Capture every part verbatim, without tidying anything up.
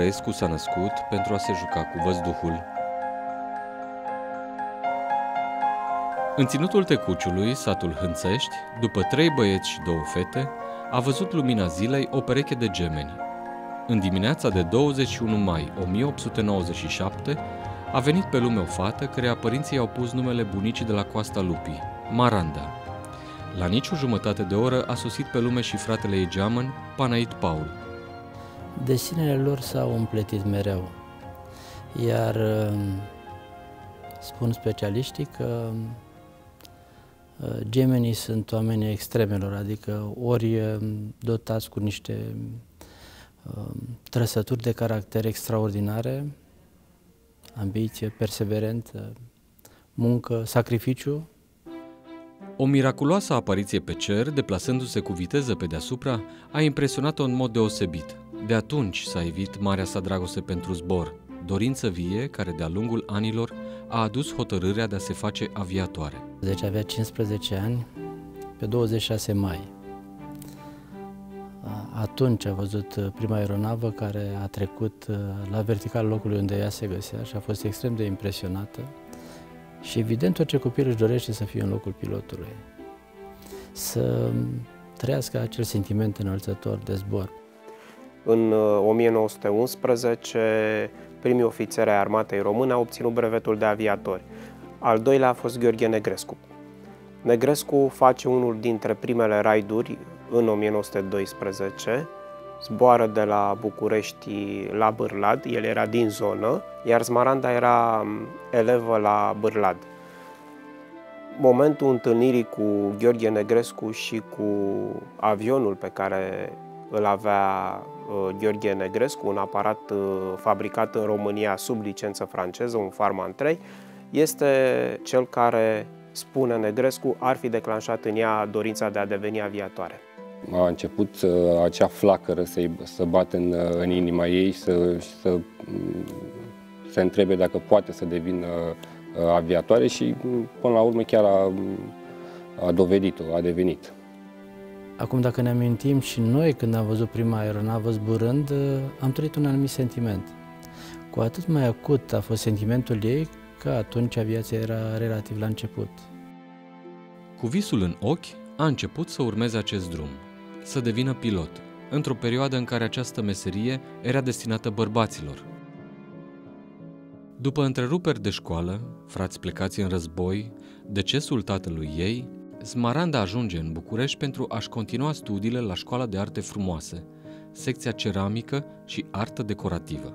Mărescu s-a născut pentru a se juca cu văzduhul. În ținutul Tecuciului, satul Hânțești, după trei băieți și două fete, a văzut lumina zilei o pereche de gemeni. În dimineața de douăzeci și unu mai o mie opt sute nouăzeci și șapte a venit pe lume o fată căreia părinții i-au pus numele bunicii de la Coasta Lupii, Maranda. La nici o jumătate de oră a sosit pe lume și fratele ei geamăn, Panait Paul. Desenele lor s-au împletit mereu, iar spun specialiștii că gemenii sunt oamenii extremelor, adică ori dotați cu niște trăsături de caracter extraordinare, ambiție, perseverență, muncă, sacrificiu. O miraculoasă apariție pe cer, deplasându-se cu viteză pe deasupra, a impresionat-o în mod deosebit. De atunci s-a evit marea sa dragoste pentru zbor, dorință vie care de-a lungul anilor a adus hotărârea de a se face aviatoare. Deci avea cincisprezece ani, pe douăzeci și șase mai. Atunci a văzut prima aeronavă care a trecut la verticalul locului unde ea se găsea și a fost extrem de impresionată. Și evident, orice copil își dorește să fie în locul pilotului, să trăiască acel sentiment înălțător de zbor. În o mie nouă sute unsprezece, primii ofițeri ai armatei române au obținut brevetul de aviatori. Al doilea a fost Gheorghe Negrescu. Negrescu face unul dintre primele raiduri în o mie nouă sute doisprezece, zboară de la București la Bârlad, el era din zonă, iar Smaranda era elevă la Bârlad. Momentul întâlnirii cu Gheorghe Negrescu și cu avionul pe care îl avea Gheorghe Negrescu, un aparat fabricat în România sub licență franceză, un Farman trei, este cel care, spune Negrescu, ar fi declanșat în ea dorința de a deveni aviatoare. A început uh, acea flacără să, să bată în, în inima ei, să, să se întrebe dacă poate să devină uh, aviatoare și până la urmă chiar a, a dovedit-o, a devenit. Acum, dacă ne amintim și noi când am văzut prima aeronavă zburând, am trăit un anumit sentiment. Cu atât mai acut a fost sentimentul ei că atunci aviația era relativ la început. Cu visul în ochi, a început să urmeze acest drum, să devină pilot, într-o perioadă în care această meserie era destinată bărbaților. După întreruperi de școală, frați plecați în război, decesul tatălui ei, Smaranda ajunge în București pentru a-și continua studiile la Școala de Arte Frumoase, secția ceramică și artă decorativă.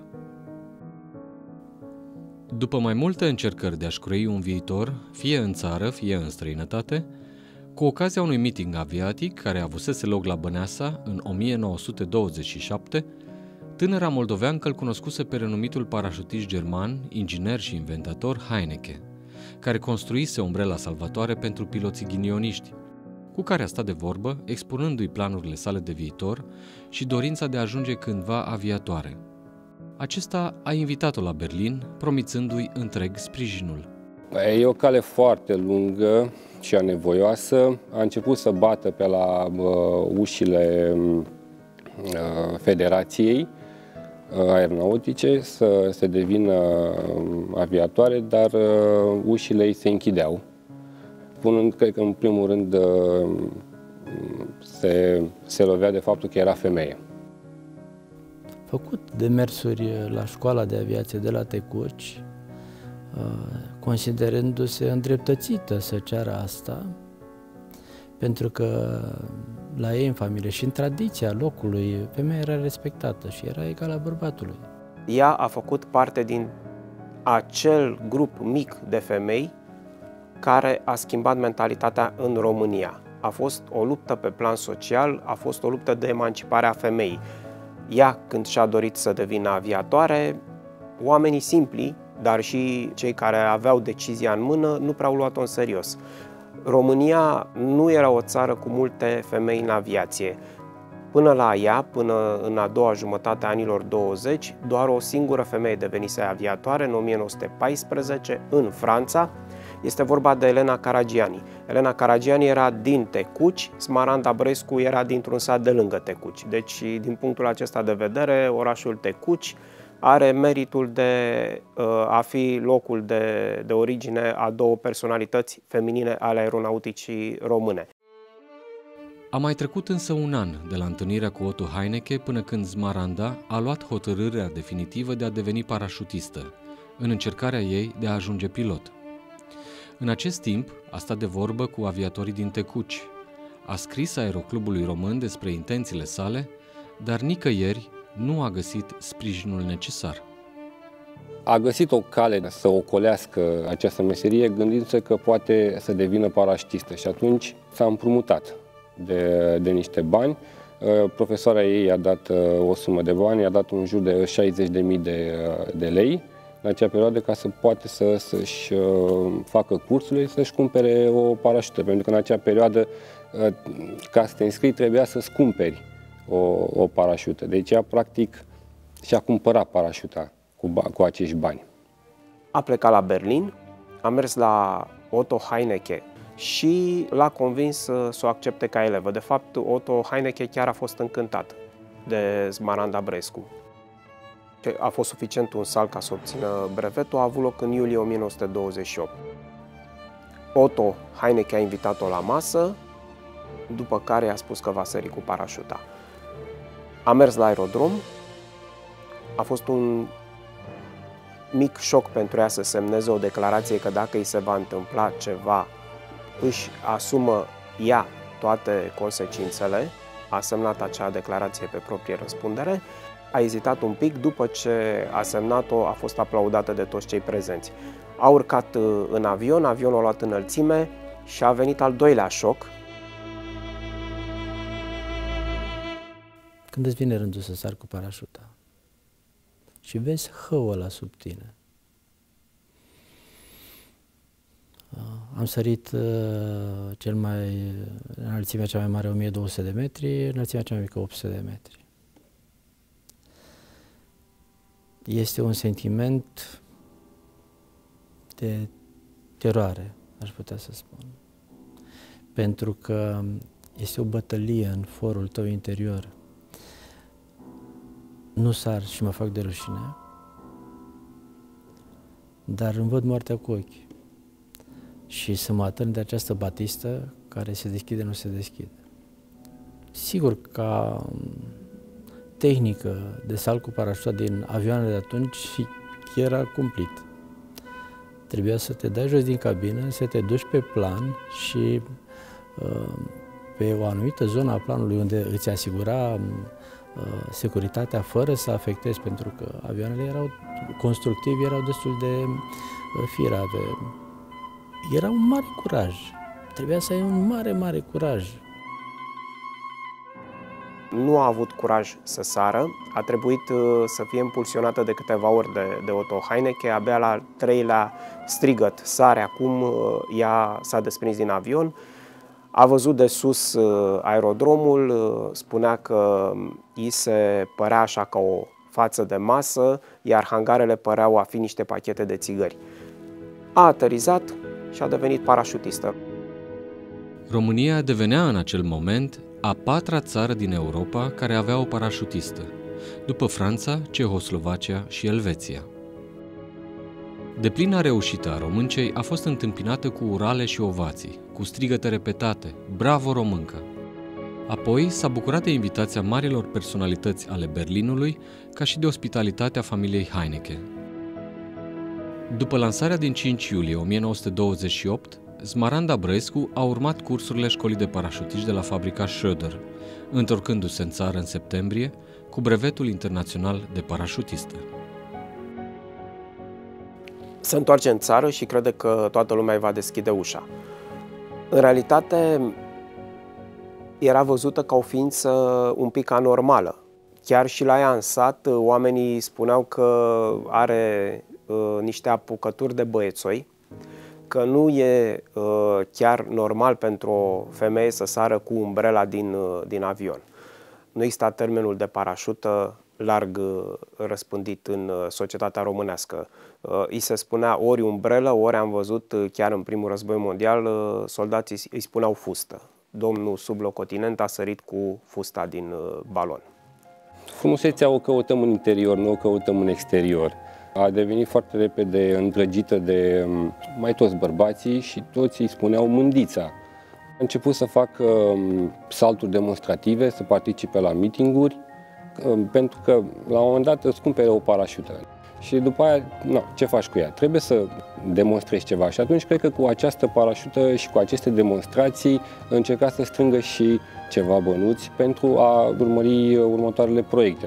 După mai multe încercări de a-și croi un viitor, fie în țară, fie în străinătate, cu ocazia unui meeting aviatic care avusese loc la Băneasa în o mie nouă sute douăzeci și șapte, tânăra moldoveancă îl cunoscuse pe renumitul parașutist german, inginer și inventator Heinecke, care construise umbrela salvatoare pentru piloții ghinioniști, cu care a stat de vorbă, expunându-i planurile sale de viitor și dorința de a ajunge cândva aviatoare. Acesta a invitat-o la Berlin, promițându-i întreg sprijinul. E o cale foarte lungă și anevoioasă. A început să bată pe la uh, ușile uh, Federației Aeronautice să se devină aviatoare, dar uh, ușile ei se închideau. Punând, cred că în primul rând uh, se, se lovea de faptul că era femeie. Făcut demersuri la școala de aviație de la Tecuci, considerându-se îndreptățită să ceară asta, pentru că la ei în familie și în tradiția locului, femeia era respectată și era egală bărbatului. Ea a făcut parte din acel grup mic de femei care a schimbat mentalitatea în România. A fost o luptă pe plan social, a fost o luptă de emancipare a femeii. Ea, când și-a dorit să devină aviatoare, oamenii simpli, dar și cei care aveau decizia în mână, nu prea au luat-o în serios. România nu era o țară cu multe femei în aviație. Până la ea, până în a doua jumătate a anilor douăzeci, doar o singură femeie devenise aviatoare în o mie nouă sute paisprezece în Franța. Este vorba de Elena Caragiani. Elena Caragiani era din Tecuci, Smaranda Brescu era dintr-un sat de lângă Tecuci. Deci, din punctul acesta de vedere, orașul Tecuci are meritul de a fi locul de, de origine a două personalități feminine ale aeronauticii române. A mai trecut însă un an de la întâlnirea cu Otto Heinecke până când Smaranda a luat hotărârea definitivă de a deveni parașutistă, în încercarea ei de a ajunge pilot. În acest timp a stat de vorbă cu aviatorii din Tecuci, a scris Aeroclubului Român despre intențiile sale, dar nicăieri nu a găsit sprijinul necesar. A găsit o cale să ocolească această meserie, gândindu-se că poate să devină parașutistă și atunci s-a împrumutat de, de niște bani. Profesoara ei i-a dat o sumă de bani, i-a dat un jur de șaizeci de mii de, de lei în acea perioadă ca să poate să, să-și facă cursurile, să-și cumpere o parașută, pentru că în acea perioadă, ca să te înscrii, trebuia să-ți cumperi o, o parașută. Deci ea, practic, și-a cumpărat parașuta cu, cu acești bani. A plecat la Berlin, a mers la Otto Heinecke și l-a convins să, să o accepte ca elevă. De fapt, Otto Heinecke chiar a fost încântat de Smaranda Brescu. A fost suficient un salt ca să obțină brevetul, a avut loc în iulie o mie nouă sute douăzeci și opt. Otto Heinecke a invitat-o la masă, după care i-a spus că va sări cu parașuta. A mers la aerodrom, a fost un mic șoc pentru ea să semneze o declarație că dacă îi se va întâmpla ceva, își asumă ea toate consecințele, a semnat acea declarație pe proprie răspundere, a ezitat un pic, după ce a semnat-o a fost aplaudată de toți cei prezenți. A urcat în avion, avionul a luat înălțime și a venit al doilea șoc. Când îți vine rândul să sari cu parașuta și vezi hăul ăla sub tine. Am sărit uh, cel mai, înălțimea cea mai mare o mie două sute de metri, înălțimea cea mai mică opt sute de metri. Este un sentiment de teroare, aș putea să spun. Pentru că este o bătălie în forul tău interior. Nu sar și mă fac de rușine, dar îmi văd moartea cu ochi. Și să mă atârn de această batistă care se deschide, nu se deschide. Sigur, ca tehnică de salt cu parașuta din avioanele de atunci era cumplit. Trebuia să te dai jos din cabină, să te duci pe plan și pe o anumită zonă a planului unde îți asigura securitatea fără să afectezi, pentru că avioanele erau constructivi, erau destul de firave. Era un mare curaj. Trebuia să ai un mare, mare curaj. Nu a avut curaj să sară, a trebuit să fie impulsionată de câteva ori de, de Otto Heinecke, abia la al treilea strigăt, sare acum, ea s-a desprins din avion, a văzut de sus aerodromul, spunea că îi se părea așa ca o față de masă, iar hangarele păreau a fi niște pachete de țigări. A aterizat și a devenit parașutistă. România devenea în acel moment a patra țară din Europa care avea o parașutistă, după Franța, Cehoslovacia și Elveția. Deplina reușită a româncei a fost întâmpinată cu urale și ovații, cu strigăte repetate, bravo româncă! Apoi s-a bucurat de invitația marilor personalități ale Berlinului, ca și de ospitalitatea familiei Heinecke. După lansarea din cinci iulie o mie nouă sute douăzeci și opt, Smaranda Brescu a urmat cursurile școlii de parașutiști de la fabrica Schröder, întorcându-se în țară în septembrie cu brevetul internațional de parașutistă. Se întoarce în țară și crede că toată lumea îi va deschide ușa. În realitate, era văzută ca o ființă un pic anormală. Chiar și la ea în sat, oamenii spuneau că are uh, niște apucături de băiețoi, că nu e uh, chiar normal pentru o femeie să sară cu umbrela din, uh, din avion. Nu exista termenul de parașută larg uh, răspândit în uh, societatea românească. Uh, îi se spunea ori umbrelă, ori am văzut uh, chiar în primul război mondial, uh, soldații îi spuneau fustă. Domnul sublocotenent a sărit cu fusta din uh, balon. Frumusețea o căutăm în interior, nu o căutăm în exterior. A devenit foarte repede îndrăgită de mai toți bărbații și toți îi spuneau Mândița. A început să facă salturi demonstrative, să participe la meeting-uri, pentru că la un moment dat îți cumpere o parașută. Și după aia, no, ce faci cu ea? Trebuie să demonstrezi ceva. Și atunci cred că cu această parașută și cu aceste demonstrații încerca să strângă și ceva bănuți pentru a urmări următoarele proiecte.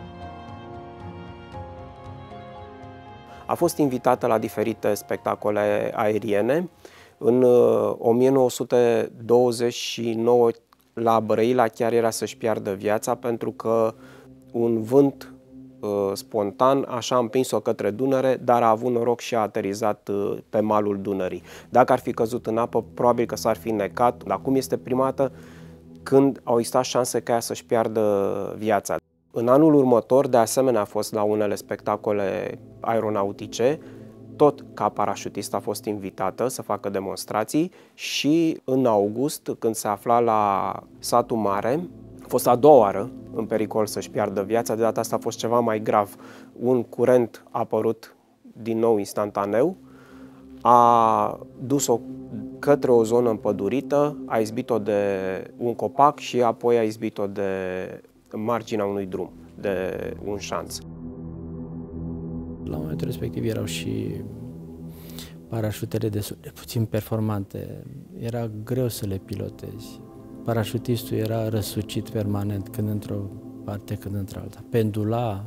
A fost invitată la diferite spectacole aeriene. În o mie nouă sute douăzeci și nouă la Brăila chiar era să-și piardă viața pentru că un vânt uh, spontan așa a împins-o către Dunăre, dar a avut noroc și a aterizat uh, pe malul Dunării. Dacă ar fi căzut în apă, probabil că s-ar fi necat. Acum este prima dată când au existat șanse ca ea să-și piardă viața. În anul următor, de asemenea, a fost la unele spectacole aeronautice, tot ca parașutist a fost invitată să facă demonstrații și în august, când se afla la Satul Mare, a fost a doua oară în pericol să-și piardă viața, de data asta a fost ceva mai grav. Un curent a apărut din nou instantaneu, a dus-o către o zonă împădurită, a izbit-o de un copac și apoi a izbit-o de marginea unui drum, de un șanț. La momentul respectiv erau și parașutele destul de puțin performante. Era greu să le pilotezi. Parașutistul era răsucit permanent, când într-o parte, când într-alta. Pendula,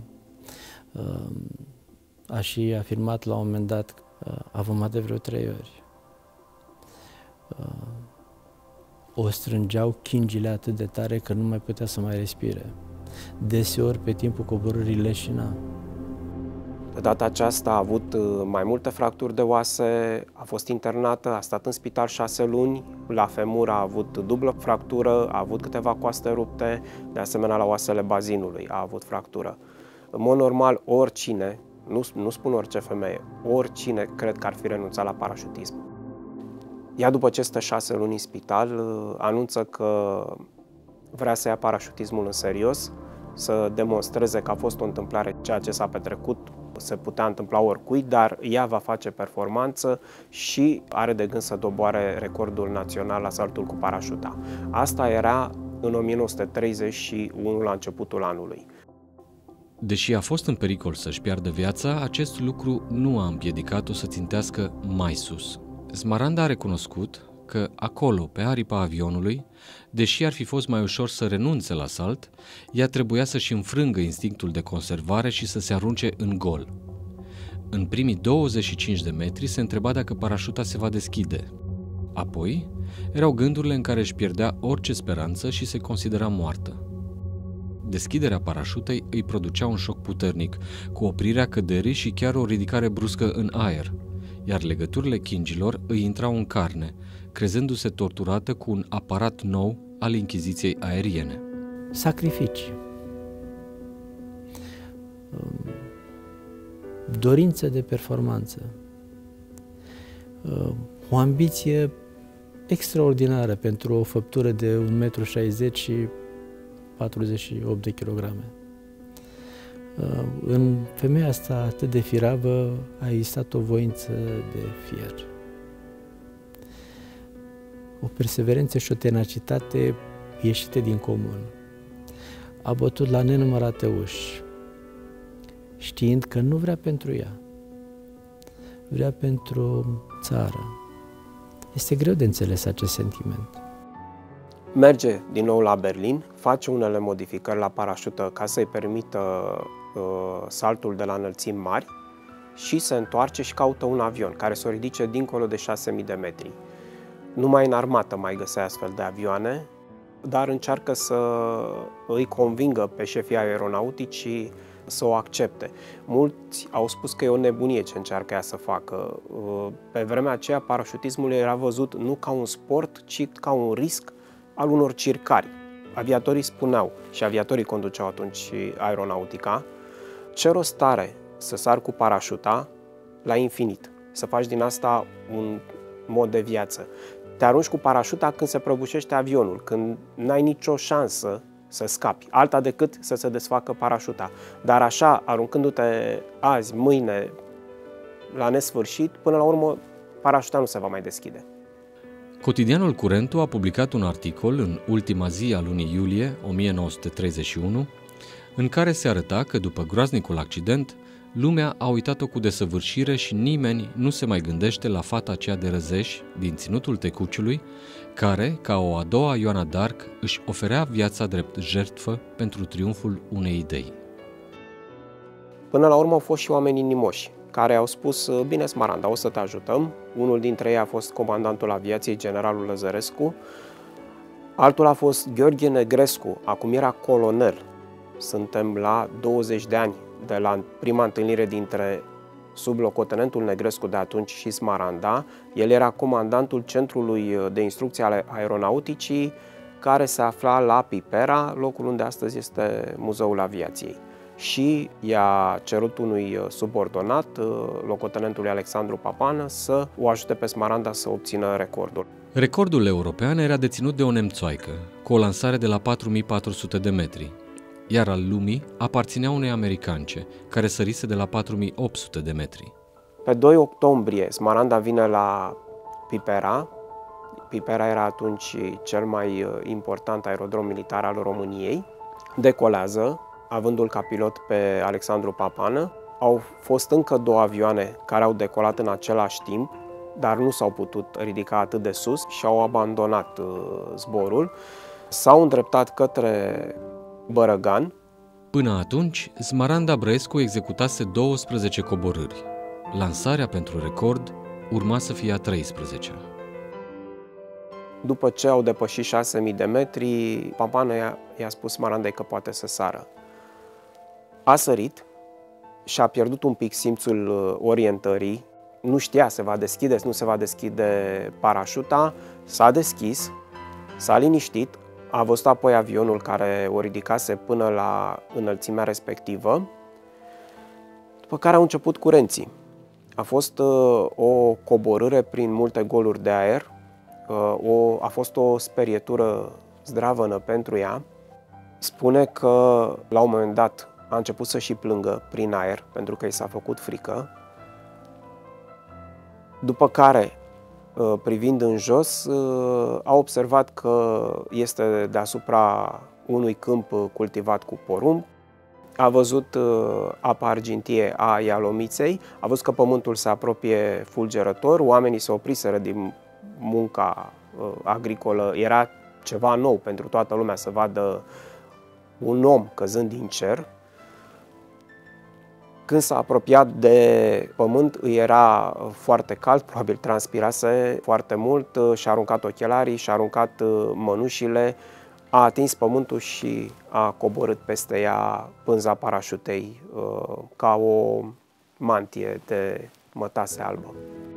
a și afirmat la un moment dat, a vomat de vreo trei ori. O strângeau chingile atât de tare că nu mai putea să mai respire. Deseori, pe timpul coborârii, leșina. De data aceasta a avut mai multe fracturi de oase, a fost internată, a stat în spital șase luni, la femur a avut dublă fractură, a avut câteva coaste rupte, de asemenea la oasele bazinului a avut fractură. În mod normal, oricine, nu, nu spun orice femeie, oricine cred că ar fi renunțat la parașutism. Ea, după ce stă șase luni în spital, anunță că vrea să ia parașutismul în serios, să demonstreze că a fost o întâmplare, ceea ce s-a petrecut se putea întâmpla oricui, dar ea va face performanță și are de gând să doboare recordul național la saltul cu parașuta. Asta era în o mie nouă sute treizeci și unu, la începutul anului. Deși a fost în pericol să-și piardă viața, acest lucru nu a împiedicat-o să țintească mai sus. Smaranda a recunoscut că acolo, pe aripa avionului, deși ar fi fost mai ușor să renunțe la salt, ea trebuia să-și înfrângă instinctul de conservare și să se arunce în gol. În primii douăzeci și cinci de metri se întreba dacă parașuta se va deschide. Apoi, erau gândurile în care își pierdea orice speranță și se considera moartă. Deschiderea parașutei îi producea un șoc puternic, cu oprirea căderii și chiar o ridicare bruscă în aer, iar legăturile chingilor îi intrau în carne, crezându-se torturată cu un aparat nou al Inchiziției aeriene. Sacrificii, dorință de performanță, o ambiție extraordinară pentru o făptură de un metru șaizeci și patruzeci și opt de kilograme. În femeia asta atât de firavă a existat o voință de fier. O perseverență și o tenacitate ieșite din comun. A bătut la nenumărate uși, știind că nu vrea pentru ea, vrea pentru țară. Este greu de înțeles acest sentiment. Merge din nou la Berlin, face unele modificări la parașută ca să-i permită uh, saltul de la înălțimi mari și se întoarce și caută un avion care să o ridice dincolo de șase mii de metri. Numai în armată mai găsea astfel de avioane, dar încearcă să îi convingă pe șefii aeronautici să o accepte. Mulți au spus că e o nebunie ce încearcă ea să facă. Pe vremea aceea, parașutismul era văzut nu ca un sport, ci ca un risc al unor circari. Aviatorii spuneau, și aviatorii conduceau atunci aeronautica, ce rost are să sar cu parașuta la infinit, să faci din asta un mod de viață. Te arunci cu parașuta când se prăbușește avionul, când n-ai nicio șansă să scapi, alta decât să se desfacă parașuta. Dar așa, aruncându-te azi, mâine, la nesfârșit, până la urmă, parașuta nu se va mai deschide. Cotidianul Curentul a publicat un articol în ultima zi a lunii iulie o mie nouă sute treizeci și unu, în care se arăta că după groaznicul accident, lumea a uitat-o cu desăvârșire și nimeni nu se mai gândește la fata aceea de Răzeș din Ținutul Tecuciului, care, ca o a doua Ioana d'Arc, își oferea viața drept jertfă pentru triumful unei idei. Până la urmă au fost și oameni inimoși, care au spus, bine Smaranda, o să te ajutăm. Unul dintre ei a fost comandantul aviației, generalul Lăzărescu, altul a fost Gheorghe Negrescu, acum era colonel. Suntem la douăzeci de ani de la prima întâlnire dintre sublocotenentul Negrescu de atunci și Smaranda. El era comandantul Centrului de Instrucție ale Aeronauticii, care se afla la Pipera, locul unde astăzi este Muzeul Aviației. Și i-a cerut unui subordonat, locotenentului Alexandru Papană, să o ajute pe Smaranda să obțină recordul. Recordul european era deținut de o nemțoaică, cu o lansare de la patru mii patru sute de metri, iar al lumii aparținea unei americance, care sărise de la patru mii opt sute de metri. Pe doi octombrie, Smaranda vine la Pipera. Pipera era atunci cel mai important aerodrom militar al României. Decolează, avându-l ca pilot pe Alexandru Papană. Au fost încă două avioane care au decolat în același timp, dar nu s-au putut ridica atât de sus și au abandonat zborul. S-au îndreptat către Bărăgan. Până atunci, Smaranda Brăescu executase douăsprezece coborâri. Lansarea pentru record urma să fie a treisprezecea. După ce au depășit șase mii de metri, Papană i-a spus Smarandei că poate să sară. A sărit și a pierdut un pic simțul orientării. Nu știa se va deschide, nu se va deschide parașuta. S-a deschis, s-a liniștit, a văzut apoi avionul care o ridicase până la înălțimea respectivă, după care au început curenții. A fost uh, o coborâre prin multe goluri de aer, uh, o, a fost o sperietură zdravănă pentru ea. Spune că la un moment dat a început să și plângă prin aer, pentru că i s-a făcut frică. După care, privind în jos, a observat că este deasupra unui câmp cultivat cu porumb. A văzut apa argintie a Ialomiței, a văzut că pământul se apropie fulgerător, oamenii se opriseră din munca agricolă. Era ceva nou pentru toată lumea să vadă un om căzând din cer. Când s-a apropiat de pământ, îi era foarte cald, probabil transpirase foarte mult, și-a aruncat ochelarii, și-a aruncat mănușile, a atins pământul și a coborât peste ea pânza parașutei ca o mantie de mătase albă.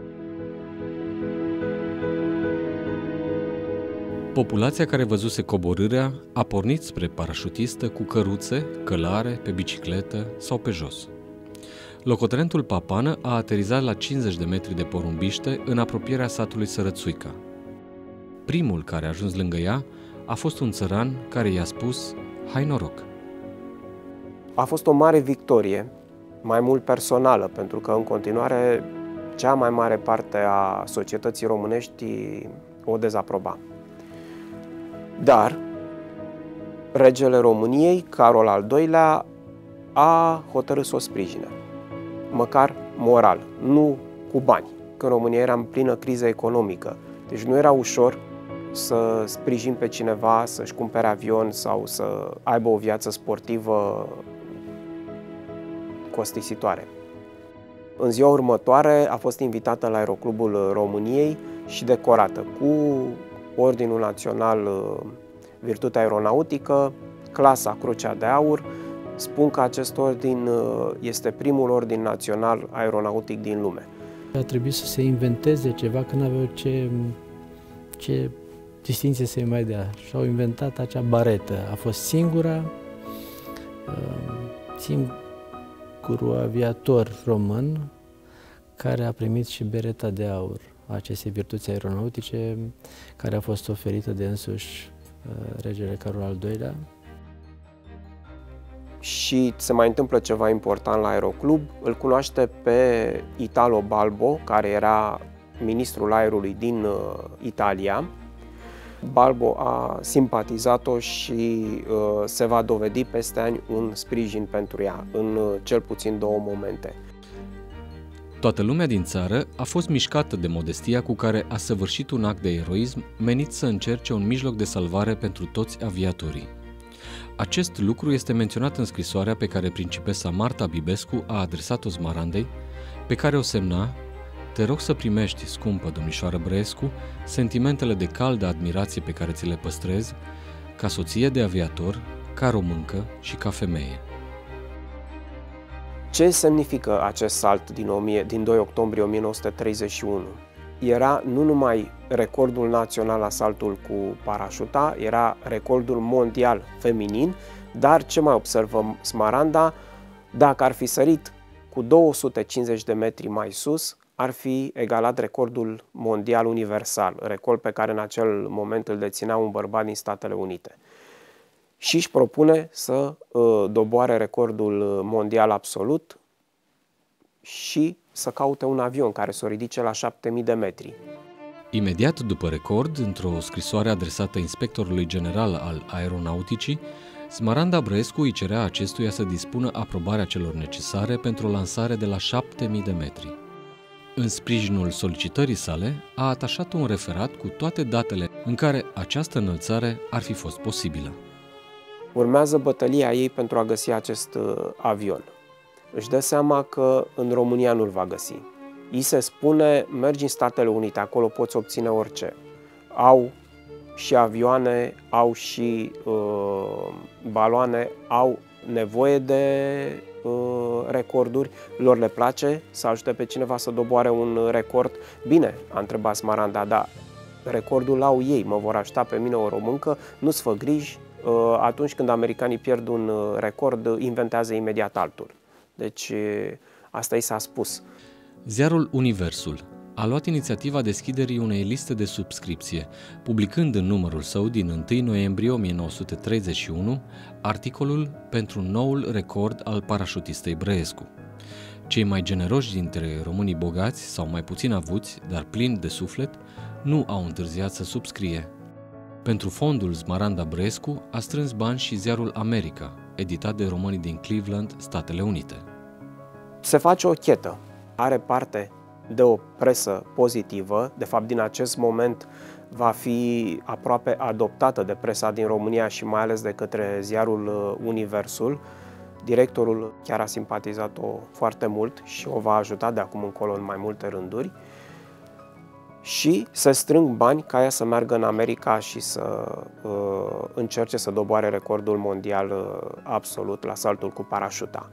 Populația care văzuse coborârea a pornit spre parașutistă cu căruțe, călare, pe bicicletă sau pe jos. Locotenentul Papană a aterizat la cincizeci de metri de porumbiște în apropierea satului Sărățuica. Primul care a ajuns lângă ea a fost un țăran care i-a spus "Hai noroc!". A fost o mare victorie, mai mult personală, pentru că în continuare cea mai mare parte a societății românești o dezaproba. Dar regele României, Carol al doilea, a hotărât să o sprijine, măcar moral, nu cu bani, că România era în plină criză economică. Deci nu era ușor să sprijin pe cineva să-și cumpere avion sau să aibă o viață sportivă costisitoare. În ziua următoare a fost invitată la Aeroclubul României și decorată cu Ordinul Național Virtutea Aeronautică, clasa Crucea de Aur. Spun că acest ordin este primul ordin național aeronautic din lume. A trebuit să se inventeze ceva, că nu aveau ce, ce distinție să-i mai dea. Și au inventat acea baretă. A fost singura, singurul aviator român care a primit și bereta de aur a acestei virtuți aeronautice, care a fost oferită de însuși regele Carol al doilea. și se mai întâmplă ceva important la Aeroclub. Îl cunoaște pe Italo Balbo, care era ministrul aerului din uh, Italia. Balbo a simpatizat-o și uh, se va dovedi peste ani un sprijin pentru ea, în uh, cel puțin două momente. Toată lumea din țară a fost mișcată de modestia cu care a săvârșit un act de eroism menit să încerce un mijloc de salvare pentru toți aviatorii. Acest lucru este menționat în scrisoarea pe care principesa Marta Bibescu a adresat-o Smarandei, pe care o semna: "Te rog să primești, scumpă domnișoară Brăescu, sentimentele de caldă admirație pe care ți le păstrez, ca soție de aviator, ca româncă și ca femeie." Ce semnifică acest salt din, din doi octombrie o mie nouă sute treizeci și unu? Era nu numai recordul național la saltul cu parașuta, era recordul mondial feminin, dar ce mai observăm Smaranda, dacă ar fi sărit cu două sute cincizeci de metri mai sus, ar fi egalat recordul mondial universal, record pe care în acel moment îl deținea un bărbat din Statele Unite. Și își propune să uh, doboare recordul mondial absolut și să caute un avion care să o ridice la șapte mii de metri. Imediat după record, într-o scrisoare adresată inspectorului general al aeronauticii, Smaranda Brăescu îi cerea acestuia să dispună aprobarea celor necesare pentru o lansare de la șapte mii de metri. În sprijinul solicitării sale, a atașat un referat cu toate datele în care această înălțare ar fi fost posibilă. Urmează bătălia ei pentru a găsi acest uh, avion. Își dă seama că în România nu-l va găsi. Îi se spune: mergi în Statele Unite, acolo poți obține orice. Au și avioane, au și uh, baloane, au nevoie de uh, recorduri, lor le place să ajute pe cineva să doboare un record. Bine, a întrebat Smaranda, dar recordul au ei, mă vor ajuta pe mine, o româncă, nu-ți fă griji, uh, atunci când americanii pierd un record, inventează imediat altul. Deci asta i s-a spus. Ziarul Universul a luat inițiativa deschiderii unei liste de subscripție, publicând în numărul său din întâi noiembrie o mie nouă sute treizeci și unu articolul pentru noul record al parașutistei Brăescu. Cei mai generoși dintre românii bogați sau mai puțin avuți, dar plini de suflet, nu au întârziat să subscrie. Pentru fondul Smaranda Brăescu a strâns bani și ziarul America, editat de românii din Cleveland, Statele Unite. Se face o chetă. Are parte de o presă pozitivă. De fapt, din acest moment va fi aproape adoptată de presa din România și mai ales de către ziarul Universul. Directorul chiar a simpatizat-o foarte mult și o va ajuta de acum încolo în mai multe rânduri. Și se strâng bani ca ea să meargă în America și să uh, încerce să doboare recordul mondial uh, absolut la saltul cu parașuta.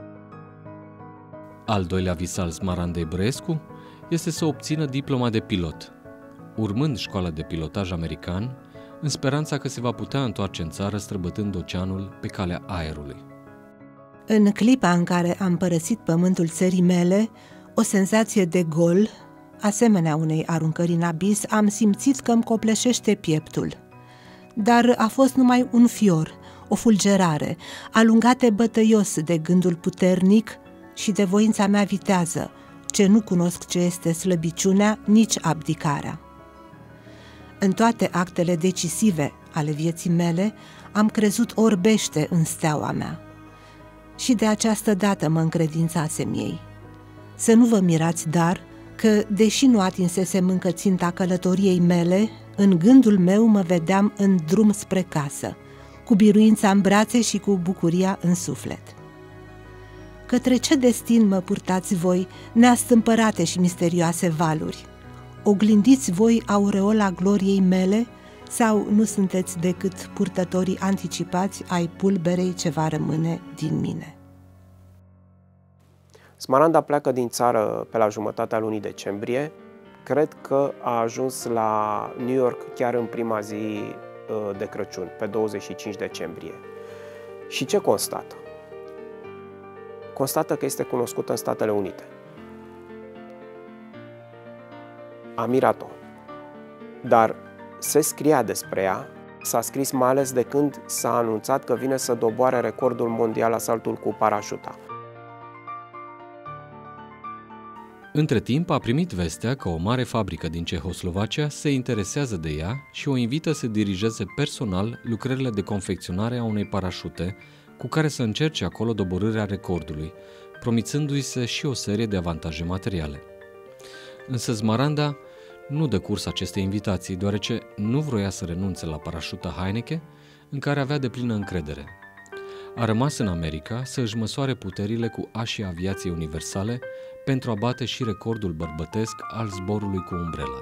Al doilea vis al Smarandei Brăescu este să obțină diploma de pilot, urmând școala de pilotaj american, în speranța că se va putea întoarce în țară străbătând oceanul pe calea aerului. În clipa în care am părăsit pământul țării mele, o senzație de gol, asemenea unei aruncări în abis, am simțit că îmi copleșește pieptul. Dar a fost numai un fior, o fulgerare, alungate bătăios de gândul puternic și de voința mea vitează, ce nu cunosc ce este slăbiciunea, nici abdicarea. În toate actele decisive ale vieții mele, am crezut orbește în steaua mea. Și de această dată mă încredințasem ei. Să nu vă mirați, dar, că, deși nu atinsesem încă ținta călătoriei mele, în gândul meu mă vedeam în drum spre casă, cu biruința în brațe și cu bucuria în suflet. Către ce destin mă purtați voi, neastâmpărate și misterioase valuri? Oglindiți voi aureola gloriei mele sau nu sunteți decât purtătorii anticipați ai pulberei ce va rămâne din mine? Smaranda pleacă din țară pe la jumătatea lunii decembrie. Cred că a ajuns la New York chiar în prima zi de Crăciun, pe douăzeci și cinci decembrie. Și ce constată? Constată că este cunoscută în Statele Unite. A mirat-o. Dar se scria despre ea S-a scris mai ales de când s-a anunțat că vine să doboare recordul mondial la saltul cu parașuta. Între timp a primit vestea că o mare fabrică din Cehoslovacia se interesează de ea și o invită să dirigeze personal lucrările de confecționare a unei parașute cu care să încerce acolo doborârea recordului, promițându-i se și o serie de avantaje materiale. Însă Smaranda nu dă curs acestei invitații, deoarece nu vroia să renunțe la parașuta Heineke, în care avea deplină încredere. A rămas în America să își măsoare puterile cu așii aviației universale pentru a bate și recordul bărbătesc al zborului cu umbrela.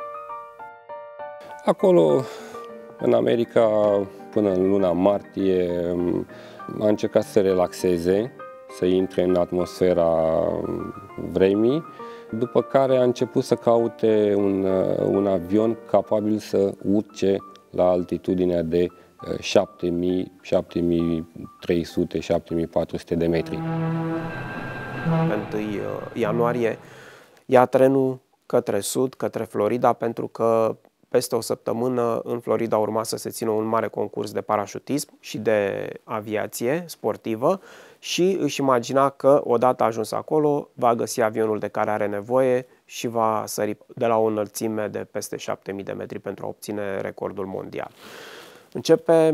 Acolo, în America, până în luna martie, a încercat să se relaxeze, să intre în atmosfera vremii, după care a început să caute un, un avion capabil să urce la altitudinea de șapte mii, șapte mii trei sute, șapte mii patru sute de metri. Pe întâi ianuarie ia trenul către sud, către Florida, pentru că peste o săptămână în Florida urma să se țină un mare concurs de parașutism și de aviație sportivă și își imagina că odată ajuns acolo va găsi avionul de care are nevoie și va sări de la o înălțime de peste șapte mii de metri pentru a obține recordul mondial. Începe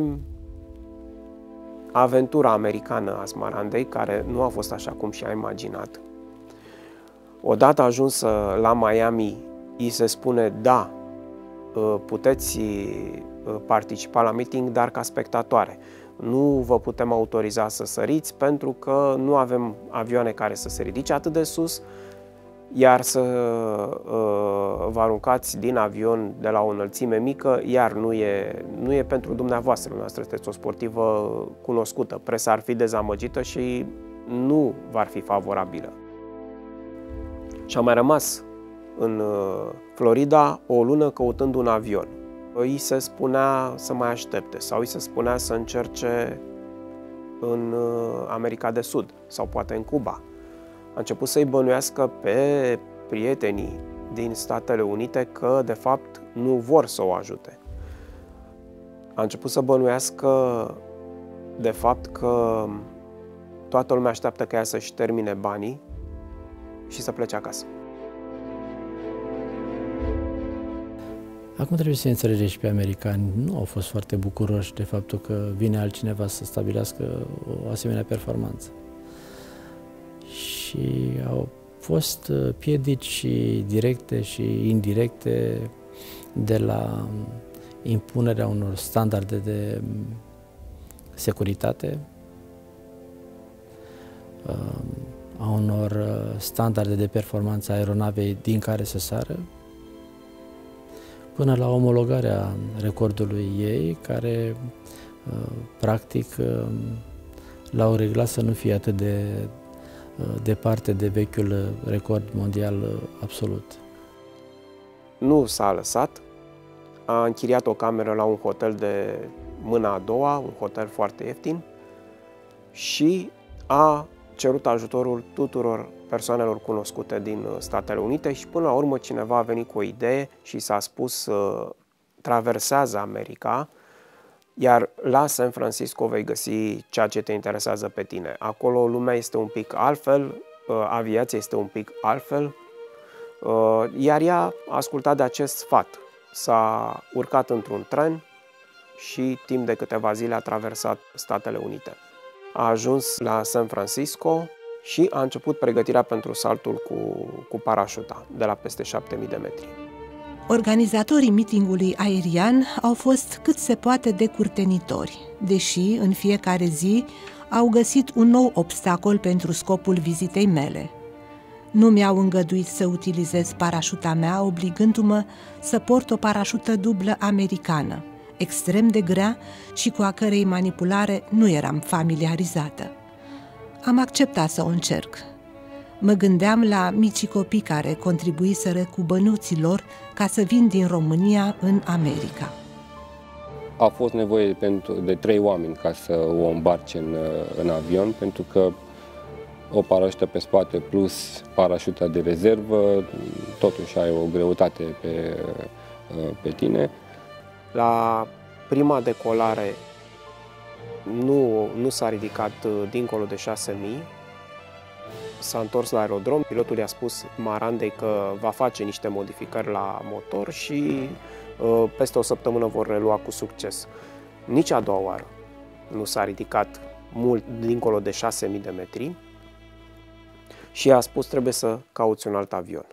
aventura americană a Smarandei, care nu a fost așa cum și-a imaginat. Odată ajunsă la Miami, îi se spune da, puteți participa la meeting, dar ca spectatoare. Nu vă putem autoriza să săriți pentru că nu avem avioane care să se ridice atât de sus, iar să uh, vă aruncați din avion de la o înălțime mică, iar nu e, nu e pentru dumneavoastră. Dumneavoastră sunteți o sportivă cunoscută. Presa ar fi dezamăgită și nu va fi favorabilă. Și a mai rămas în uh, Florida o lună căutând un avion. Îi se spunea să mai aștepte sau îi se spunea să încerce în uh, America de Sud sau poate în Cuba. A început să-i bănuiască pe prietenii din Statele Unite că, de fapt, nu vor să o ajute. A început să bănuiască, de fapt, că toată lumea așteaptă ca ea să-și termine banii și să plece acasă. Acum trebuie să înțelegeți și pe americani, nu au fost foarte bucuroși de faptul că vine altcineva să stabilească o asemenea performanță. Și au fost piedici directe și indirecte de la impunerea unor standarde de securitate, a unor standarde de performanță a aeronavei din care să sară, până la omologarea recordului ei, care practic l-au reglat să nu fie atât de departe de vechiul record mondial absolut. Nu s-a lăsat, a închiriat o cameră la un hotel de mâna a doua, un hotel foarte ieftin, și a cerut ajutorul tuturor persoanelor cunoscute din Statele Unite și până la urmă cineva a venit cu o idee și s-a spus uh, traversează America, iar la San Francisco vei găsi ceea ce te interesează pe tine. Acolo lumea este un pic altfel, uh, aviația este un pic altfel, uh, iar ea a ascultat de acest sfat. S-a urcat într-un tren și timp de câteva zile a traversat Statele Unite. A ajuns la San Francisco și a început pregătirea pentru saltul cu, cu parașuta de la peste șapte mii de metri. Organizatorii mitingului aerian au fost cât se poate de curtenitori, deși în fiecare zi au găsit un nou obstacol pentru scopul vizitei mele. Nu mi-au îngăduit să utilizez parașuta mea, obligându-mă să port o parașută dublă americană, extrem de grea și cu a cărei manipulare nu eram familiarizată. Am acceptat să o încerc. Mă gândeam la micii copii care contribuiseră cu bănuții lor ca să vin din România în America. A fost nevoie pentru, de trei oameni ca să o îmbarce în, în avion, pentru că o parașută pe spate plus parașuta de rezervă, totuși ai o greutate pe, pe tine. La prima decolare nu, nu s-a ridicat dincolo de șase mii, s-a întors la aerodrom, pilotul i-a spus Marandei că va face niște modificări la motor și peste o săptămână vor relua cu succes. Nici a doua oară nu s-a ridicat mult dincolo de șase mii de metri și a spus trebuie să cauți un alt avion.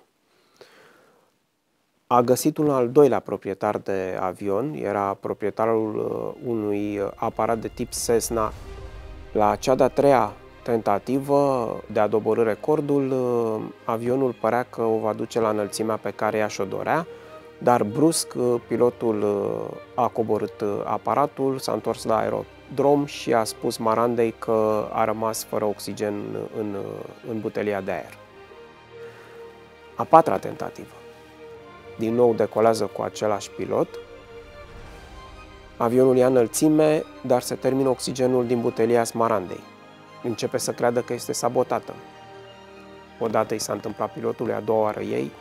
A găsit un al doilea proprietar de avion, era proprietarul unui aparat de tip Cessna. La cea de-a treia tentativă de a doborî recordul, avionul părea că o va duce la înălțimea pe care ea și-o dorea, dar brusc pilotul a coborât aparatul, s-a întors la aerodrom și a spus Marandei că a rămas fără oxigen în, în butelia de aer. A patra tentativă. Din nou decolează cu același pilot. Avionul ia înălțime, dar se termină oxigenul din butelia Marandei. Începe să creadă că este sabotată. Odată i s-a întâmplat pilotului, a doua oară ei.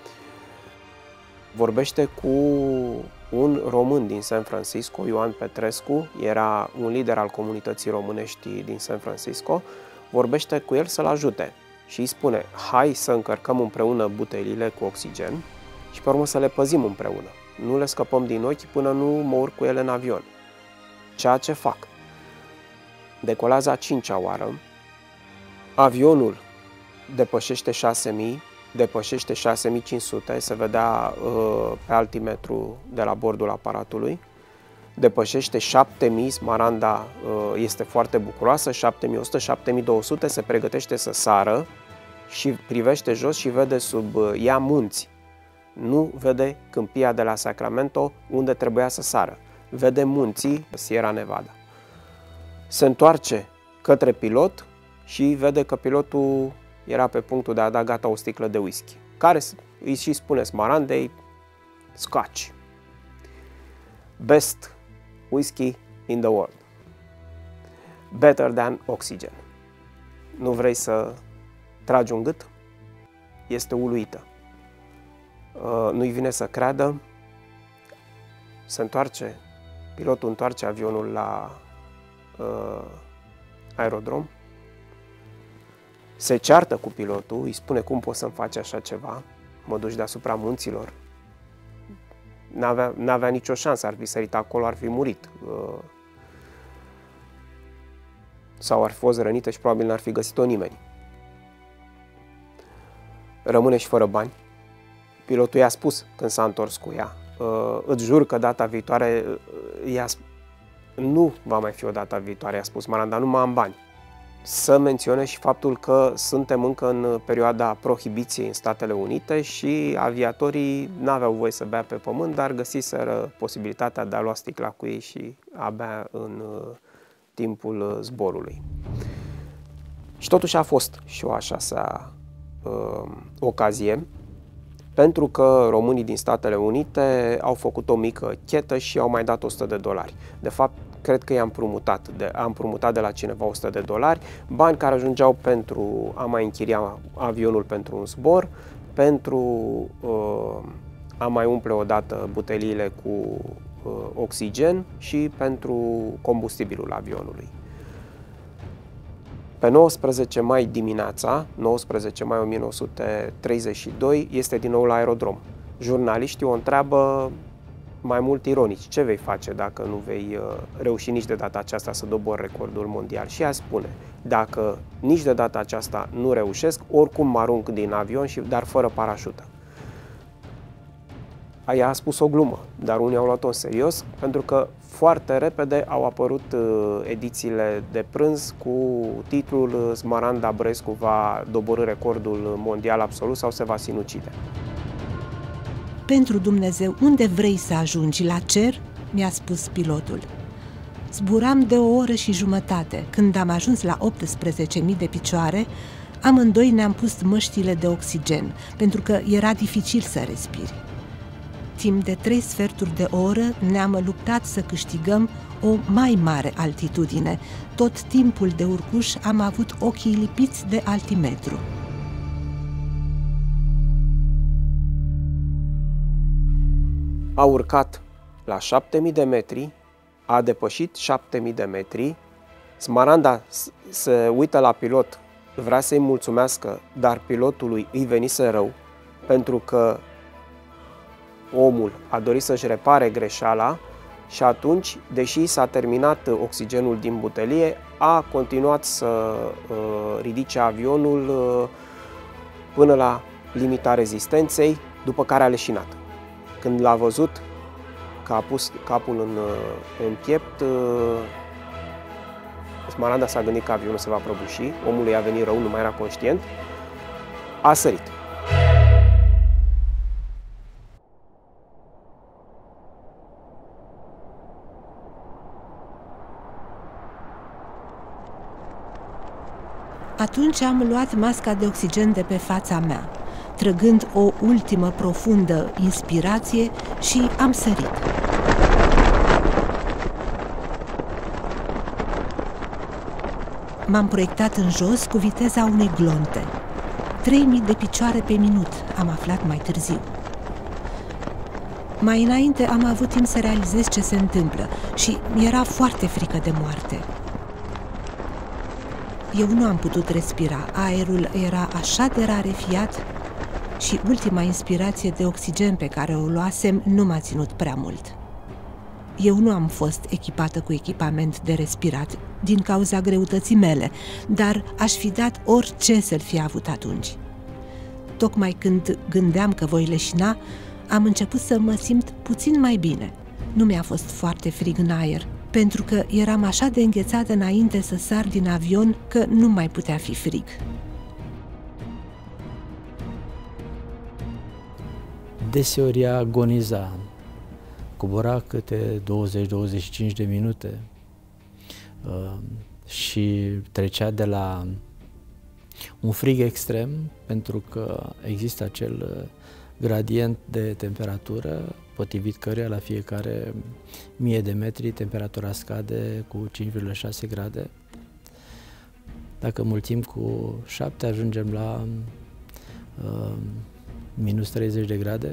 Vorbește cu un român din San Francisco, Ioan Petrescu, era un lider al comunității românești din San Francisco. Vorbește cu el să-l ajute și îi spune: hai să încărcăm împreună butelile cu oxigen și pe urmă să le păzim împreună. Nu le scăpăm din ochi până nu mă urc cu ele în avion. Ceea ce fac. Decolează a cincea oară, avionul depășește șase mii, depășește șase mii cinci sute, se vedea uh, pe altimetru de la bordul aparatului, depășește șapte mii, Maranda uh, este foarte bucuroasă, șapte mii o sută, șapte mii două sute, se pregătește să sară și privește jos și vede sub uh, ea munți. Nu vede câmpia de la Sacramento unde trebuia să sară, vede munții Sierra Nevada. Se întoarce către pilot și vede că pilotul era pe punctul de a da gata o sticlă de whisky, care îi și spune Marandei: Scotch, best whisky in the world, better than oxygen. Nu vrei să tragi un gât? Este uluită. Nu-i vine să creadă. Se întoarce, pilotul întoarce avionul la uh, aerodrom. Se ceartă cu pilotul, îi spune: cum poți să-mi faci așa ceva? Mă duci deasupra munților. N-avea, n-avea nicio șansă, ar fi sărit acolo, ar fi murit. Uh, sau ar fi fost rănită și probabil n-ar fi găsit-o nimeni. Rămâne și fără bani. Pilotul i-a spus când s-a întors cu ea: uh, îți jur că data viitoare, uh, i-a nu va mai fi o data viitoare, i-a spus Maranda, nu mai am bani. Să menționez și faptul că suntem încă în perioada prohibiției în Statele Unite și aviatorii n-aveau voie să bea pe pământ, dar găsiseră posibilitatea de a lua sticla cu ei și a bea în uh, timpul zborului. Și totuși a fost și o așa sa uh, ocazie, pentru că românii din Statele Unite au făcut o mică chetă și au mai dat o sută de dolari. De fapt, cred că i-am împrumutat de, am împrumutat de la cineva o sută de dolari, bani care ajungeau pentru a mai închiria avionul pentru un zbor, pentru uh, a mai umple odată buteliile cu uh, oxigen și pentru combustibilul avionului. Pe nouăsprezece mai dimineața, nouăsprezece mai o mie nouă sute treizeci și doi, este din nou la aerodrom. Jurnaliștii o întreabă mai mult ironici: ce vei face dacă nu vei uh, reuși nici de data aceasta să dobori recordul mondial? Și ea spune: dacă nici de data aceasta nu reușesc, oricum mă arunc din avion, și, dar fără parașută. Ea a spus o glumă, dar unii au luat-o în serios, pentru că foarte repede au apărut uh, edițiile de prânz cu titlul: Maranda Brescu va doborî recordul mondial absolut sau se va sinucide. Pentru Dumnezeu, unde vrei să ajungi? La cer? Mi-a spus pilotul. Zburam de o oră și jumătate. Când am ajuns la optsprezece mii de picioare, amândoi ne-am pus măștile de oxigen, pentru că era dificil să respiri. Timp de trei sferturi de oră ne-am luptat să câștigăm o mai mare altitudine. Tot timpul de urcuș am avut ochii lipiți de altimetru. A urcat la șapte mii de metri a depășit șapte mii de metri. Smaranda se uită la pilot, vrea să-i mulțumească, dar pilotului îi venise rău, pentru că omul a dorit să-și repare greșeala și atunci, deși s-a terminat oxigenul din butelie, a continuat să uh, ridice avionul uh, până la limita rezistenței, după care a leșinat. Când l-a văzut că a pus capul în, în piept, Smaranda s-a gândit că avionul se va prăbuși, omul i-a venit rău, nu mai era conștient, a sărit. Atunci am luat masca de oxigen de pe fața mea, trăgând o ultimă profundă inspirație și am sărit. M-am proiectat în jos cu viteza unei glonte. trei mii de picioare pe minut, am aflat mai târziu. Mai înainte am avut timp să realizez ce se întâmplă și mi-era foarte frică de moarte. Eu nu am putut respira, aerul era așa de rarefiat și ultima inspirație de oxigen pe care o luasem nu m-a ținut prea mult. Eu nu am fost echipată cu echipament de respirat din cauza greutății mele, dar aș fi dat orice să-l fi avut atunci. Tocmai când gândeam că voi leșina, am început să mă simt puțin mai bine. Nu mi-a fost foarte frig în aer, pentru că eram așa de înghețată înainte să sar din avion că nu mai putea fi frig. Deseori ea agoniza, cobora câte douăzeci douăzeci și cinci de minute uh, și trecea de la un frig extrem, pentru că există acel gradient de temperatură potrivit căruia la fiecare mie de metri temperatura scade cu cinci virgulă șase grade. Dacă mulțim cu șapte, ajungem la uh, minus treizeci de grade.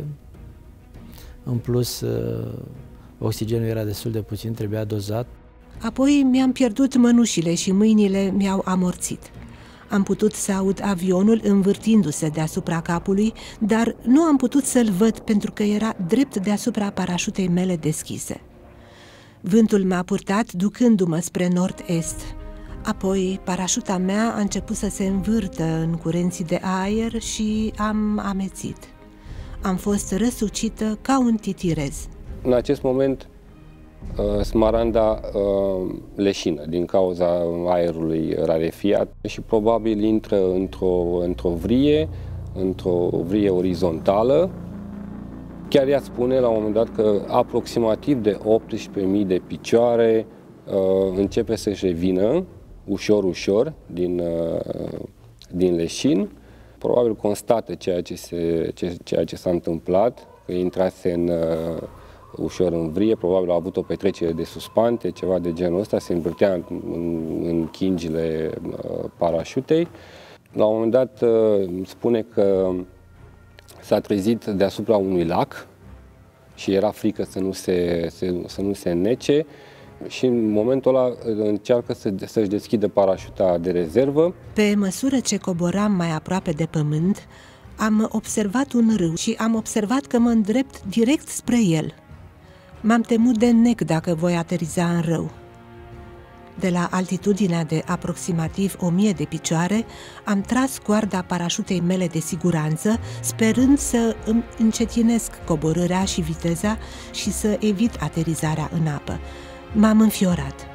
În plus, uh, oxigenul era destul de puțin, trebuia dozat. Apoi mi-am pierdut mănușile și mâinile mi-au amorțit. Am putut să aud avionul învârtindu-se deasupra capului, dar nu am putut să-l văd pentru că era drept deasupra parașutei mele deschise. Vântul m-a purtat ducându-mă spre nord-est. Apoi parașuta mea a început să se învârtă în curenții de aer și am amețit. Am fost răsucită ca un titirez. În acest moment, Smaranda leșină din cauza aerului rarefiat și probabil intră într-o într-o vrie, într-o vrie orizontală. Chiar ea spune la un moment dat că aproximativ de optsprezece mii de picioare începe să-și revină ușor, ușor din, din leșin. Probabil constată ceea ce, se, ceea ce s-a întâmplat, că intrase în ușor în vrie, probabil a avut o petrecere de suspante, ceva de genul ăsta, se învârtea în, în, în chingile uh, parașutei. La un moment dat uh, spune că s-a trezit deasupra unui lac și era frică să nu se, să, să nu se înnece și în momentul ăla încearcă să, să-și deschidă parașuta de rezervă. Pe măsură ce coboram mai aproape de pământ, am observat un râu și am observat că mă îndrept direct spre el. M-am temut de nec dacă voi ateriza în râu. De la altitudinea de aproximativ o mie de picioare, am tras coarda parașutei mele de siguranță, sperând să îmi încetinesc coborârea și viteza și să evit aterizarea în apă. M-am înfiorat.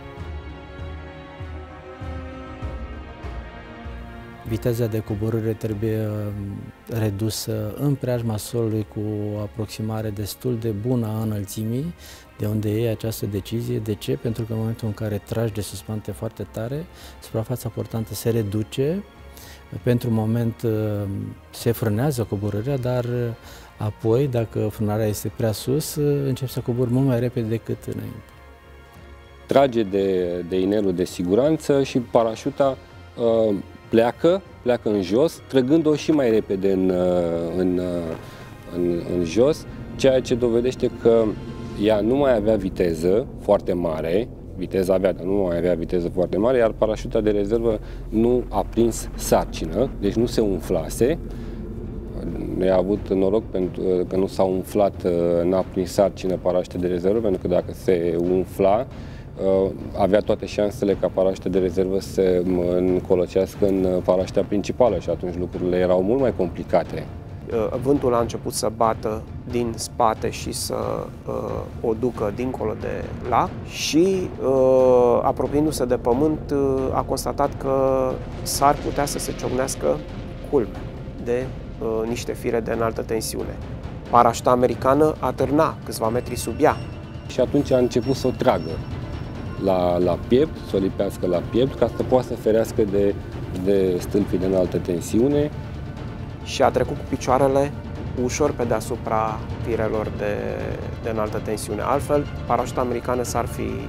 Viteza de coborâre trebuie redusă în preajma solului cu o aproximare destul de bună a înălțimii, de unde iei această decizie. De ce? Pentru că în momentul în care tragi de suspante foarte tare, suprafața portantă se reduce, pentru moment se frânează coborârea, dar apoi, dacă frânarea este prea sus, începi să cobori mult mai repede decât înainte. Trage de, de inelul de siguranță și parașuta uh, pleacă, pleacă în jos, trăgând-o și mai repede în, în, în, în jos, ceea ce dovedește că Ea nu mai avea viteză foarte mare, viteza avea, dar nu mai avea viteză foarte mare, iar parașuta de rezervă nu a prins sarcină, deci nu se umflase. Ne-a avut noroc pentru că nu s-a umflat, n-a prins sarcină parașuta de rezervă, pentru că dacă se umfla, avea toate șansele ca parașuta de rezervă să se încolăcească în parașuta principală și atunci lucrurile erau mult mai complicate. Vântul a început să bată din spate și să uh, o ducă dincolo de lac și, uh, apropiindu-se de pământ, uh, a constatat că s-ar putea să se ciocnească culme de uh, niște fire de înaltă tensiune. Parașuta americană atârna câțiva metri sub ea. Și atunci a început să o tragă la, la piept, să o lipească la piept, ca să poată să ferească de, de stâlpii de înaltă tensiune. Și a trecut cu picioarele ușor pe deasupra firelor de, de înaltă tensiune. Altfel, parașuta americană s-ar fi uh,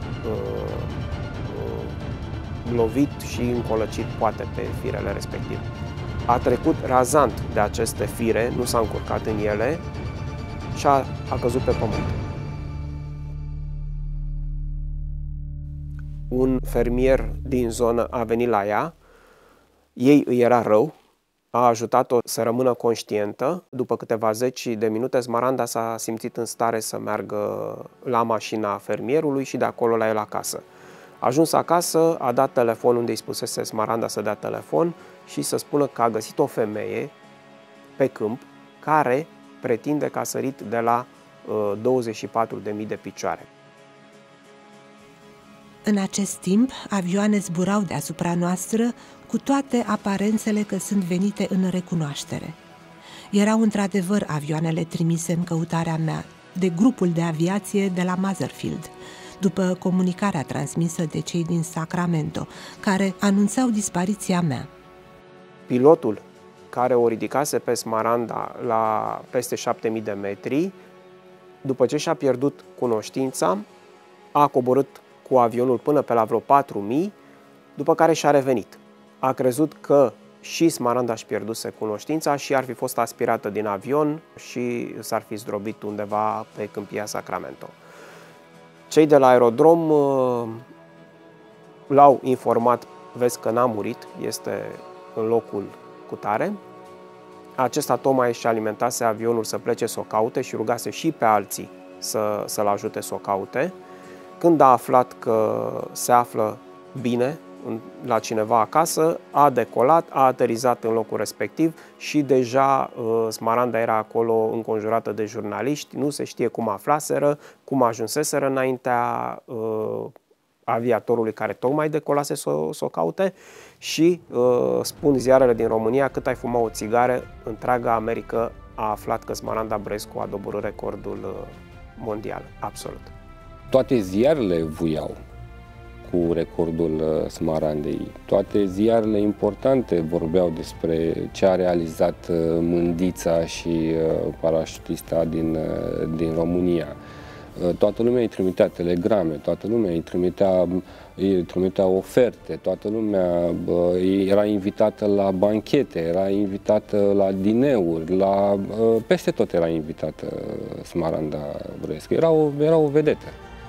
uh, lovit și încolăcit poate pe firele respective. A trecut razant de aceste fire, nu s-a încurcat în ele și a, a căzut pe pământ. Un fermier din zonă a venit la ea, ei îi era rău, a ajutat-o să rămână conștientă. După câteva zeci de minute, Smaranda s-a simțit în stare să meargă la mașina fermierului și de acolo la el acasă. A ajuns acasă, a dat telefon unde îi spusese Smaranda să dea telefon și să spună că a găsit o femeie pe câmp care pretinde că a sărit de la uh, douăzeci și patru de mii de picioare. În acest timp, avioane zburau deasupra noastră cu toate aparențele că sunt venite în recunoaștere. Erau într-adevăr avioanele trimise în căutarea mea de grupul de aviație de la Matherfield, după comunicarea transmisă de cei din Sacramento, care anunțau dispariția mea. Pilotul care o ridicase pe Smaranda la peste șapte mii de metri, după ce și-a pierdut cunoștința, a coborât cu avionul până pe la vreo patru mii, după care și-a revenit. A crezut că și Smaranda își pierduse cunoștința și ar fi fost aspirată din avion și s-ar fi zdrobit undeva pe câmpia Sacramento. Cei de la aerodrom l-au informat, vezi că n-a murit, este în locul cutare. Acesta tocmai își alimentase avionul să plece să o caute și rugase și pe alții să, să-l ajute să o caute. Când a aflat că se află bine la cineva acasă, a decolat, a aterizat în locul respectiv și deja uh, Smaranda era acolo înconjurată de jurnaliști, nu se știe cum aflaseră, cum ajunseseră înaintea uh, aviatorului care tocmai decolase să o s-o caute și uh, spun ziarele din România, cât ai fuma o țigară, întreaga America a aflat că Smaranda Brescu a doborât recordul uh, mondial, absolut. Toate ziarele vuiau cu recordul Smarandei. Toate ziarele importante vorbeau despre ce a realizat Mândița și parașutista din, din România. Toată lumea îi trimitea telegrame, toată lumea îi trimitea, îi trimitea oferte, toată lumea era invitată la banchete, era invitată la dineuri, la, peste tot era invitată Smaranda Brescu. Era o, era o vedetă.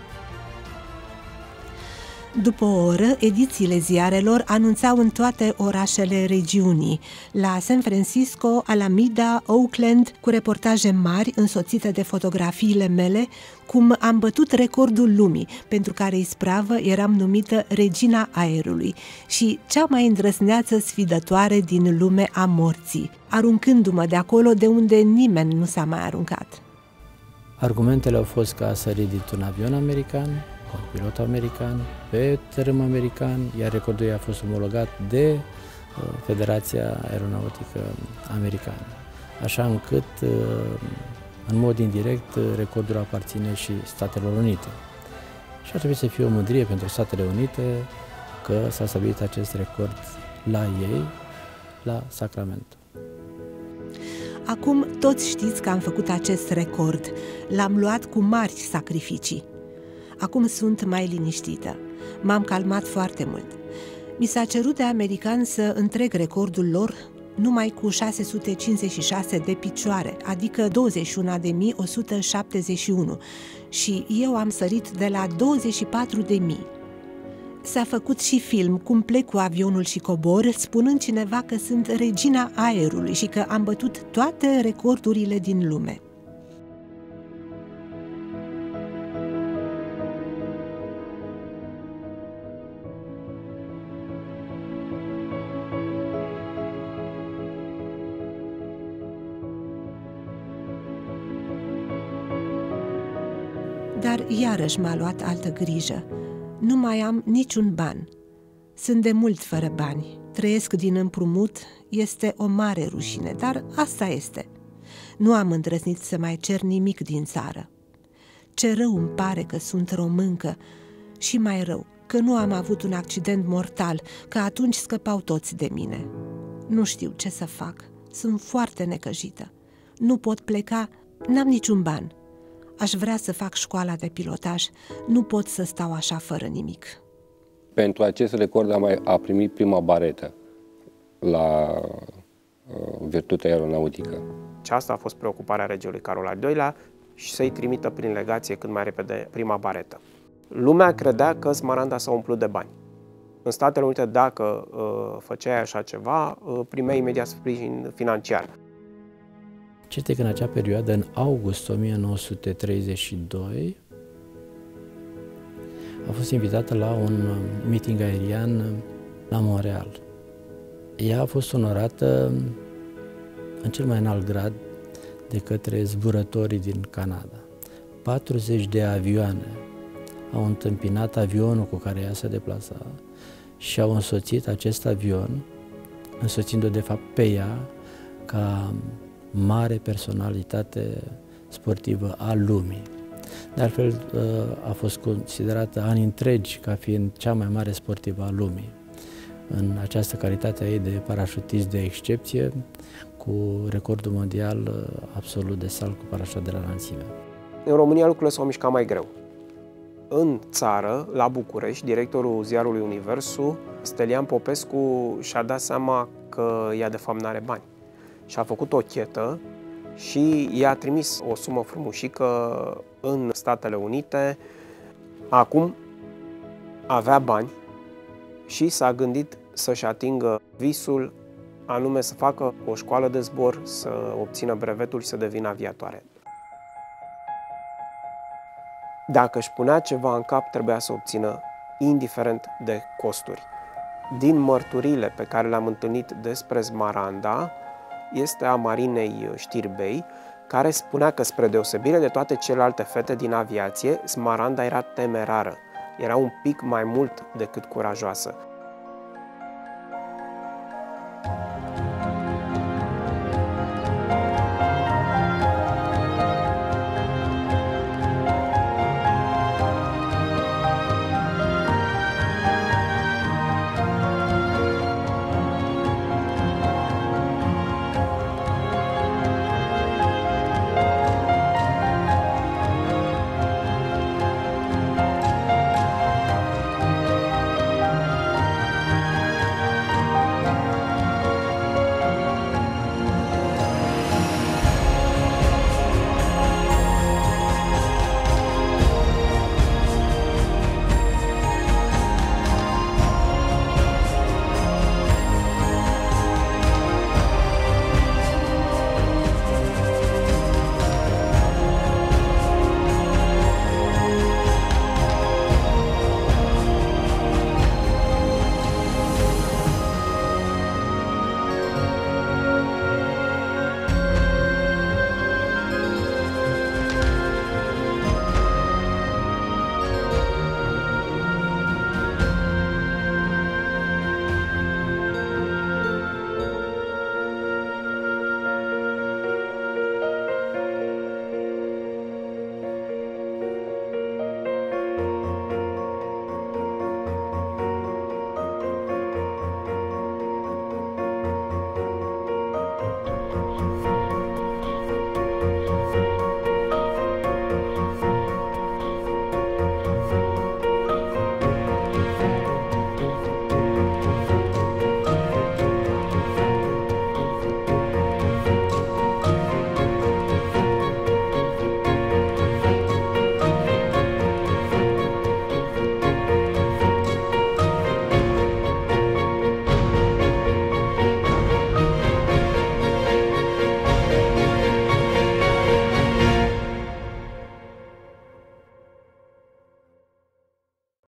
După o oră, edițiile ziarelor anunțau în toate orașele regiunii, la San Francisco, Alameda, Oakland, cu reportaje mari însoțite de fotografiile mele, cum am bătut recordul lumii, pentru care ispravă eram numită Regina Aerului și cea mai îndrăzneață sfidătoare din lume a morții, aruncându-mă de acolo de unde nimeni nu s-a mai aruncat. Argumentele au fost că a sărit dintr-un avion american, cu un pilot american, pe teren american, iar recordul ei a fost omologat de Federația Aeronautică Americană. Așa încât, în mod indirect, recordul aparține și Statelor Unite. Și ar trebui să fie o mândrie pentru Statele Unite că s-a stabilit acest record la ei, la Sacramento. Acum toți știți că am făcut acest record. L-am luat cu mari sacrificii. Acum sunt mai liniștită. M-am calmat foarte mult. Mi s-a cerut de americani să întreg recordul lor numai cu șase sute cincizeci și șase de picioare, adică douăzeci și unu de mii o sută șaptezeci și unu, și eu am sărit de la douăzeci și patru de mii. S-a făcut și film cum plec cu avionul și cobor, spunând cineva că sunt regina aerului și că am bătut toate recordurile din lume. Dar iarăși m-a luat altă grijă. Nu mai am niciun ban. Sunt de mult fără bani. Trăiesc din împrumut, este o mare rușine, dar asta este. Nu am îndrăznit să mai cer nimic din țară. Ce rău îmi pare că sunt româncă și mai rău că nu am avut un accident mortal, că atunci scăpau toți de mine. Nu știu ce să fac. Sunt foarte necăjită. Nu pot pleca, n-am niciun ban. Aș vrea să fac școala de pilotaj, nu pot să stau așa fără nimic. Pentru acest record a, mai, a primit prima baretă la uh, virtutea aeronautică. Și asta a fost preocuparea regelui Carol al doilea și să-i trimită prin legație cât mai repede prima baretă. Lumea credea că Smaranda s-a umplut de bani. În Statele Unite, dacă uh, făceai așa ceva, uh, primeai imediat sprijin financiar. Certe că în acea perioadă, în august o mie nouă sute treizeci și doi, a fost invitată la un meeting aerian la Montreal. Ea a fost onorată în cel mai înalt grad de către zburătorii din Canada. patruzeci de avioane au întâmpinat avionul cu care ea se deplasa și au însoțit acest avion, însoțind-o de fapt pe ea ca mare personalitate sportivă a lumii. De altfel, a fost considerată ani întregi ca fiind cea mai mare sportivă a lumii. În această calitate a ei de parașutist de excepție, cu recordul mondial absolut de salt cu parașut de la înălțime. În România lucrurile s-au mișcat mai greu. În țară, la București, directorul ziarului Universul, Stelian Popescu, și-a dat seama că ea de fapt n-are bani. Și a făcut o chetă și i-a trimis o sumă frumușică în Statele Unite. Acum avea bani și s-a gândit să-și atingă visul, anume să facă o școală de zbor, să obțină brevetul și să devină aviatoare. Dacă își punea ceva în cap, trebuia să obțină, indiferent de costuri. Din mărturile pe care le-am întâlnit despre Smaranda, este a Marinei Știrbei, care spunea că, spre deosebire de toate celelalte fete din aviație, Smaranda era temerară, era un pic mai mult decât curajoasă.